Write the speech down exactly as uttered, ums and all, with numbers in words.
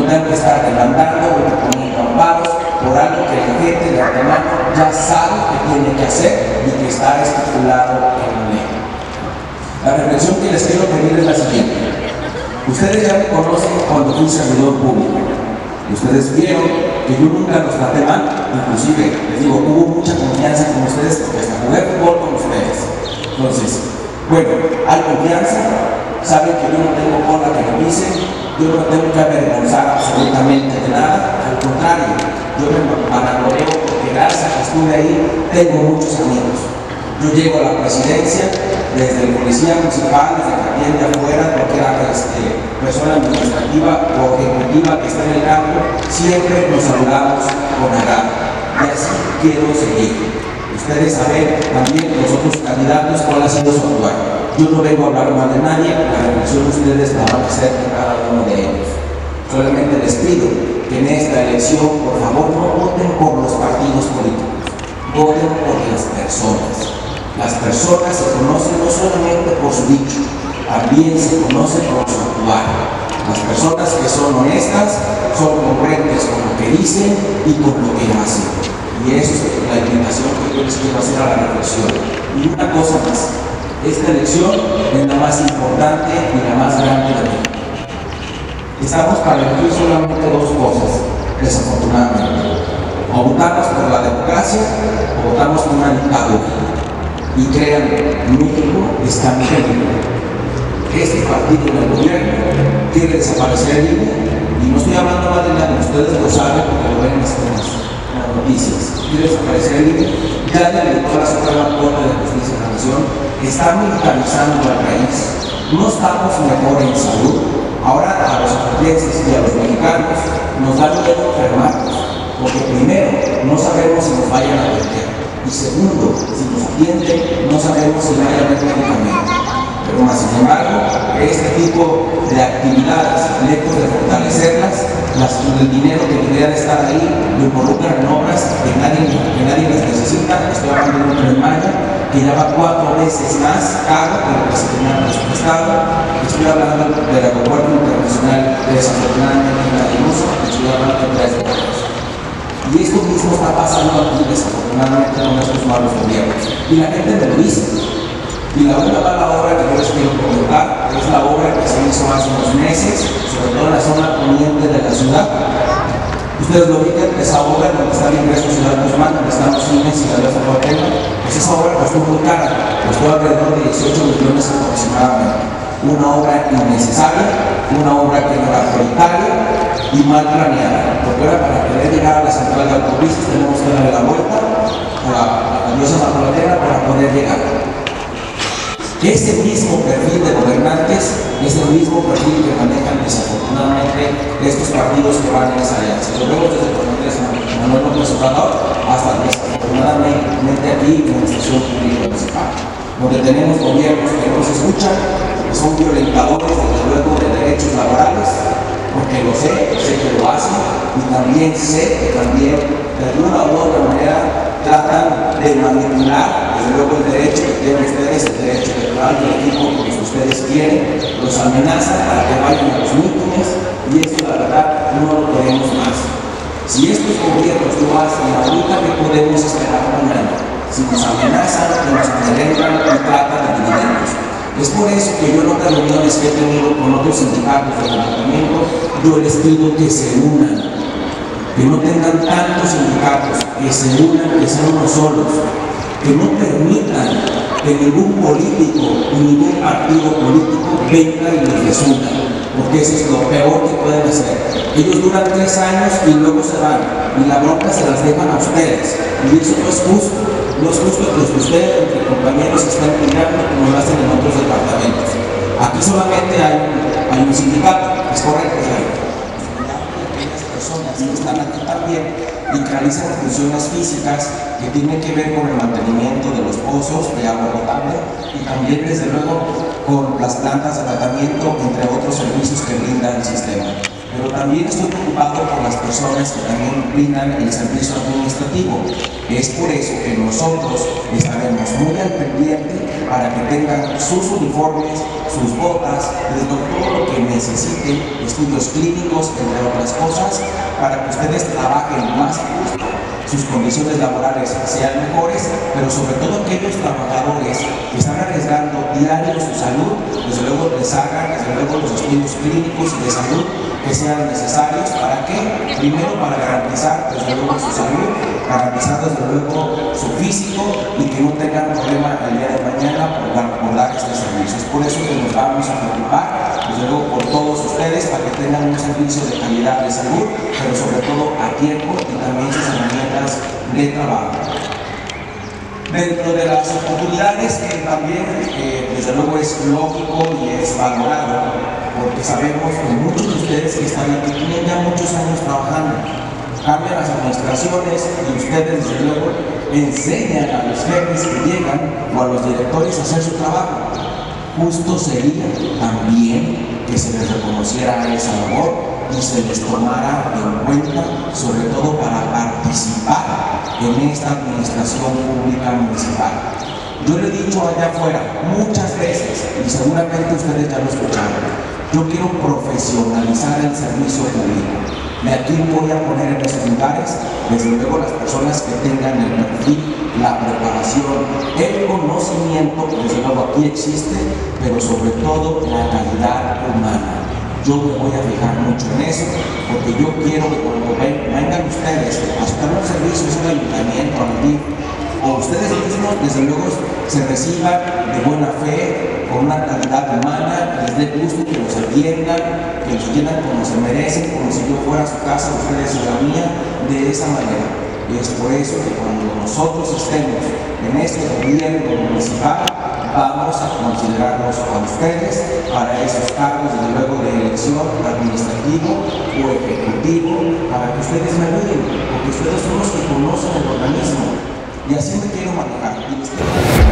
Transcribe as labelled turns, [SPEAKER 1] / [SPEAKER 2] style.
[SPEAKER 1] tengan que estar demandando o poniendo amparos por algo que la gente de antemano ya sabe que tiene que hacer y que está estipulado en la ley. La reflexión que les quiero pedir es la siguiente. Ustedes ya me conocen cuando fui servidor público. Y ustedes vieron que yo nunca los traté mal, inclusive, les digo, hubo mucha confianza con ustedes porque hasta jugué fútbol con ustedes. Entonces, bueno, hay confianza, saben que yo no tengo cola que me pisen, yo no tengo que avergonzar absolutamente de nada, al contrario, yo me vanaglorio porque gracias a que estuve ahí, tengo muchos amigos. Yo llego a la presidencia, desde el policía municipal, desde que atiende afuera, cualquier este, persona administrativa o ejecutiva que esté en el campo, siempre nos saludamos con agrado. Y así quiero seguir. Ustedes saben también los otros candidatos cuál ha sido su actuar. Yo no vengo a hablar mal de nadie, la reflexión ustedes la van a hacer de cada uno de ellos. Solamente les pido que en esta elección, por favor, no voten por los partidos políticos, voten por las personas. Las personas se conocen no solamente por su dicho, también se conocen por su actuar. Las personas que son honestas son congruentes con lo que dicen y con lo que hacen. Y eso es la invitación que yo les quiero hacer a la reflexión. Y una cosa más, esta elección es la más importante y la más grande de México. Estamos para elegir solamente dos cosas, desafortunadamente. O votamos por la democracia o votamos por una dictadura. Y créanme, México está en peligro. Este partido en el gobierno quiere desaparecer el I N E, y no estoy hablando mal de nadie, ustedes lo saben porque lo ven en las, en las noticias. Quiere desaparecer el I N E, ya debilitó la Suprema Corte de Justicia de la Nación, está militarizando al país, no estamos mejor en salud. Ahora a los portugueses y a los mexicanos nos da miedo enfermarnos, porque primero no sabemos si nos vayan a atender. Y segundo, si nos atienden, no sabemos si vaya a haber medicamento. Pero más sin embargo, este tipo de actividades, lejos de fortalecerlas, las, el dinero que debería de estar ahí lo involucran en obras que nadie, que nadie las necesita. Estoy hablando de un Tren Maya que ya va cuatro veces más caro que lo que se tenía presupuestado. Estoy hablando del aeropuerto internacional desafortunadamente Reynosa, estoy hablando de tres veces. Y esto mismo está pasando aquí desafortunadamente con estos malos gobiernos. Y la gente me lo dice. Y la única mala obra que yo les quiero comentar es la obra que se hizo hace unos meses, sobre todo en la zona poniente de la ciudad. Ustedes lo ubican, esa obra donde está el ingreso Ciudad Guzmán, donde están los cines y la Plaza Cuauhtémoc, pues esa obra costó muy cara, costó alrededor de dieciocho millones aproximadamente. Una obra innecesaria, una obra que no era prioritaria y mal planeada, porque ahora para poder llegar a la central de autobuses tenemos que darle la vuelta a la, a la diosa Zapatera para poder llegar. Ese mismo perfil de gobernantes es el mismo perfil que manejan desafortunadamente estos partidos que van en esa alianza. Lo vemos desde el Manuel López Obrador hasta desafortunadamente aquí en la Administración Pública Municipal, donde tenemos gobiernos que no se escuchan, que son violentadores desde luego de derechos laborales, porque lo sé, sé que lo hacen, y también sé que también de alguna u otra manera tratan de manipular desde luego el derecho que tienen ustedes, el derecho electoral del equipo que ustedes quieren, los amenazan para que vayan a los mítines, y esto la verdad no lo queremos más. Si estos gobiernos lo hacen ahorita, ¿qué podemos esperar mañana? Si nos amenazan, que nos amedrentan y tratan de dividirnos. Es por eso que yo en otras reuniones que he tenido con otros sindicatos del ayuntamiento, yo les pido que se unan, que no tengan tantos sindicatos, que se unan, que sean unos solos, que no permitan que ningún político y ningún partido político venga y les resulta, porque eso es lo peor que pueden hacer. Ellos duran tres años y luego se van, y la bronca se las dejan a ustedes, y eso no es justo. No es justo que los que ustedes, entre compañeros, están peleando como lo hacen en otros departamentos. Aquí solamente hay, hay un sindicato, es correcto, aquellas personas que están aquí también y que realizan funciones físicas que tienen que ver con el mantenimiento de los pozos de agua potable y también, desde luego, con las plantas de tratamiento, entre otros servicios que brinda el sistema. pero también estoy preocupado por las personas que también brindan el servicio administrativo. Es por eso que nosotros estaremos muy al pendiente para que tengan sus uniformes, sus botas, desde todo lo que necesiten, estudios clínicos, entre otras cosas, para que ustedes trabajen más justo, sus condiciones laborales sean mejores, pero sobre todo aquellos trabajadores que están arriesgando diario su salud, desde luego les hagan, desde luego los estudios clínicos y de salud que sean necesarios. ¿Para qué? Primero, para garantizar desde luego su salud, garantizar desde luego su físico y que no tengan problema el día de mañana por dar, por dar este servicio. Es por eso que nos vamos a preocupar desde luego por todos ustedes, para que tengan un servicio de calidad de salud, pero sobre todo a tiempo y también sus herramientas de trabajo. Dentro de las oportunidades que también eh, desde luego es lógico y es valorado, porque sabemos que muchos de ustedes que están aquí tienen ya muchos años trabajando, cambian las administraciones y ustedes desde luego enseñan a los jefes que llegan o a los directores a hacer su trabajo. Justo sería también que se les reconociera esa labor y se les tomara en cuenta, sobre todo para participar en esta administración pública municipal. Yo lo he dicho allá afuera muchas veces y seguramente ustedes ya lo escucharon. Yo quiero profesionalizar el servicio público. De aquí voy a poner en esos lugares, desde luego, las personas que tengan el perfil, la preparación, el conocimiento, que desde luego aquí existe, pero sobre todo la calidad humana. Yo me voy a fijar mucho en eso, porque yo quiero que cuando vengan ustedes a prestar un servicio al ayuntamiento, al D I F, o ustedes mismos, desde luego, se reciban de buena fe, con una calidad humana, que les dé gusto, que los atiendan, que los atiendan como se merecen, como si yo fuera a su casa, ustedes a la mía, de esa manera. Y es por eso que cuando nosotros estemos en este gobierno municipal, vamos a considerarlos a ustedes para esos cargos, desde luego, de elección administrativo o ejecutivo, para que ustedes me ayuden, porque ustedes son los que conocen el organismo. Y así me quiero manejar.